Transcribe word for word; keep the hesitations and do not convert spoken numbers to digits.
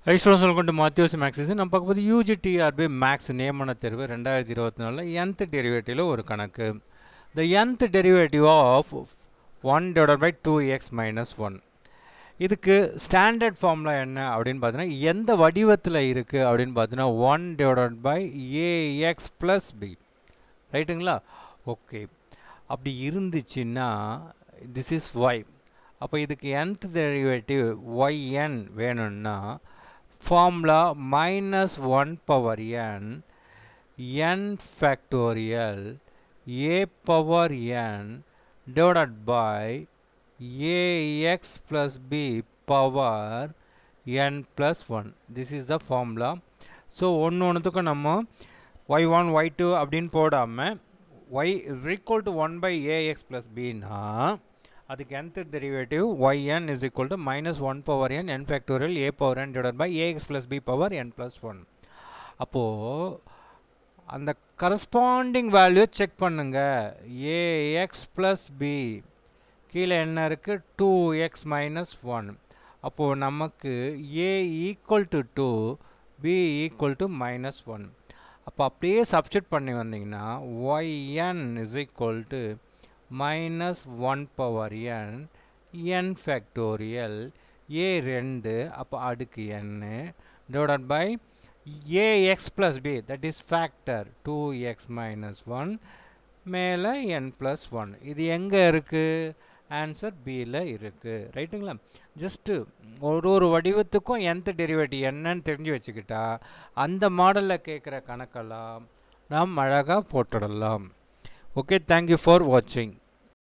Hi students, welcome to Matthews Max. நம்ம பார்க்க போது U G T R B Maths நியமன தேர்வு twenty twenty-four nth derivative ஒரு கணக்கு. The nth derivative of one divided by two x minus one. இதுக்கு standard formula என்ன அப்படின்னு பார்த்தீங்கன்னா எந்த வடிவத்தில் இருக்குது அப்படின்னு பார்த்தீங்கன்னா one divided by ax plus b. ரைட்டுங்களா? ஓகே, அப்படி இருந்துச்சுன்னா this is y. அப்போ இதுக்கு nth derivative yn வேணும்னா formula minus one power n n factorial a power n divided by ax plus b power n plus one. This is the formula. So ஒன்று ஒன்றுத்துக்கும் நம்ம y one y two அப்படின்னு போடாமல் y is equal to one by ax plus b னா அதுக்கு nth derivative yn is equal to minus one power n n factorial a power n divided by ax plus b power n plus one. அப்போது அந்த corresponding value check பண்ணுங்க. ax plus b கீழே என்ன இருக்குது two x minus one. அப்போது நமக்கு a equal to two, b equal to minus one. அப்போ அப்படியே சப்ஸ்டிட் பண்ணி வந்தீங்கன்னா yn is equal to minus one power n n factorial a two அப்போ அடுக்கு n divided by ax plus b, that is factor two x minus one மேலே n plus one. இது எங்கே இருக்குது? ஆன்சர் பியில் இருக்குது. ரைட்டுங்களா? ஜஸ்ட்டு ஒரு ஒரு வடிவத்துக்கும் nth டெரிவேட்டிவ் என்னன்னு தெரிஞ்சு வச்சுக்கிட்டா அந்த மாடலில் கேட்குற கணக்கெல்லாம் நாம் அழகாக போட்டுடலாம். ஓகே, தேங்க்யூ ஃபார் வாட்சிங்.